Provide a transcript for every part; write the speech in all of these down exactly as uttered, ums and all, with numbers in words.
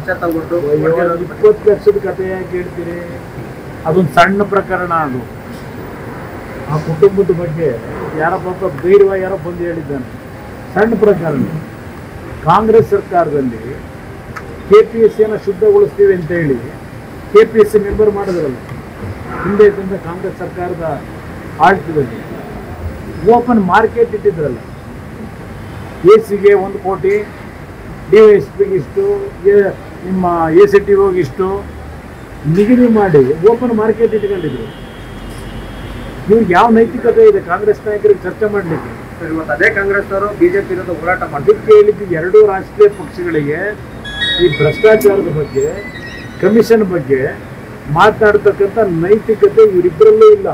ಲಂಚ ತಗೊಂಡು ಇಪ್ಪತ್ತು ಲಕ್ಷದ ಕಥೆ ಯಾಕೆ ಹೇಳ್ತೀರಿ? ಅದೊಂದು ಸಣ್ಣ ಪ್ರಕರಣ. ಅದು ಆ ಕುಟುಂಬದ ಬಗ್ಗೆ ಯಾರೋ ಪಾಪ ಧೈರ್ಯವಾಗಿ ಯಾರೋ ಬಂದು ಹೇಳಿದ್ದಾನೆ. ಸಣ್ಣ ಪ್ರಕರಣ. ಕಾಂಗ್ರೆಸ್ ಸರ್ಕಾರದಲ್ಲಿ ಕೆ ಪಿ ಎಸ್ ಸಿಯನ್ನು ಶುದ್ಧಗೊಳಿಸ್ತೀವಿ ಅಂತ ಹೇಳಿ K P S C member ಮಾಡಿದ್ರಲ್ಲ ಹಿಂದೆ ಇದ್ದಂಥ ಕಾಂಗ್ರೆಸ್ ಸರ್ಕಾರದ ಆಡಳಿತದಲ್ಲಿ. ಓಪನ್ ಮಾರ್ಕೆಟ್ ಇಟ್ಟಿದ್ರಲ್ಲ, ಎ ಸಿಗೆ ಒಂದು ಕೋಟಿ, ಡಿ ವೈ ಎಸ್ ಪಿಗೆ ಇಷ್ಟು, ನಿಮ್ಮ ಎ ಸಿ ಟಿ ಓಗೆ ಇಷ್ಟು ನಿಗದಿ ಮಾಡಿ ಓಪನ್ ಮಾರ್ಕೆಟ್ ಇಟ್ಕೊಂಡಿದ್ರು. ಇವ್ರಿಗೆ ಯಾವ ನೈತಿಕತೆ ಇದೆ ಕಾಂಗ್ರೆಸ್ ನಾಯಕರಿಗೆ ಚರ್ಚೆ ಮಾಡಲಿಕ್ಕೆ? ಇವತ್ತು ಅದೇ ಕಾಂಗ್ರೆಸ್ ಅವರು ಬಿಜೆಪಿ ವಿರುದ್ಧ ಹೋರಾಟ ಮಾಡಲಿಕ್ಕೆ ಹೇಳಿದ್ದು ಎರಡೂ ರಾಷ್ಟ್ರೀಯ ಪಕ್ಷಗಳಿಗೆ ಈ ಭ್ರಷ್ಟಾಚಾರದ ಬಗ್ಗೆ, ಕಮಿಷನ್ ಬಗ್ಗೆ ಮಾತನಾಡ್ತಕ್ಕಂಥ ನೈತಿಕತೆ ಇವರಿಬ್ಬರಲ್ಲೂ ಇಲ್ಲ.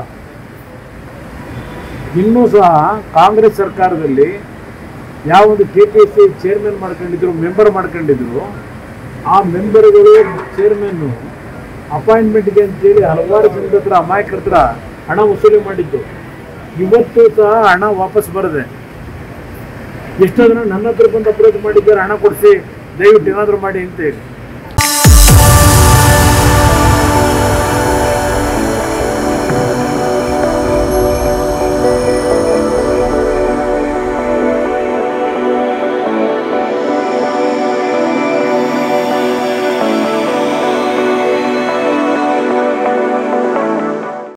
ಇನ್ನೂ ಸಹ ಕಾಂಗ್ರೆಸ್ ಸರ್ಕಾರದಲ್ಲಿ ಯಾವೊಂದು K P S C chairman ಮಾಡ್ಕೊಂಡಿದ್ರು, ಮೆಂಬರ್ ಮಾಡ್ಕೊಂಡಿದ್ರು, ಆ ಮೆಂಬರ್ಗಳು ಚೇರ್ಮನ್ನು ಅಪಾಯಿಂಟ್ಮೆಂಟ್ಗೆ ಅಂತೇಳಿ ಹಲವಾರು ಜನದ ಹತ್ರ ಅಮಾಯಕರ ಹತ್ರ ಹಣ ವಸೂಲಿ ಮಾಡಿದ್ದು. ಇವತ್ತು ಸಹ ಹಣ ವಾಪಸ್ ಬರದೆ ಎಷ್ಟೋ ಜನ ನನ್ನ ಹತ್ರ ಬಂದು ಅಪ್ರೋಚ್ ಮಾಡಿದ್ದಾರೆ, ಹಣ ಕೊಡಿಸಿ ದಯವಿಟ್ಟು ಏನಾದರೂ ಮಾಡಿ ಅಂತೇಳಿ.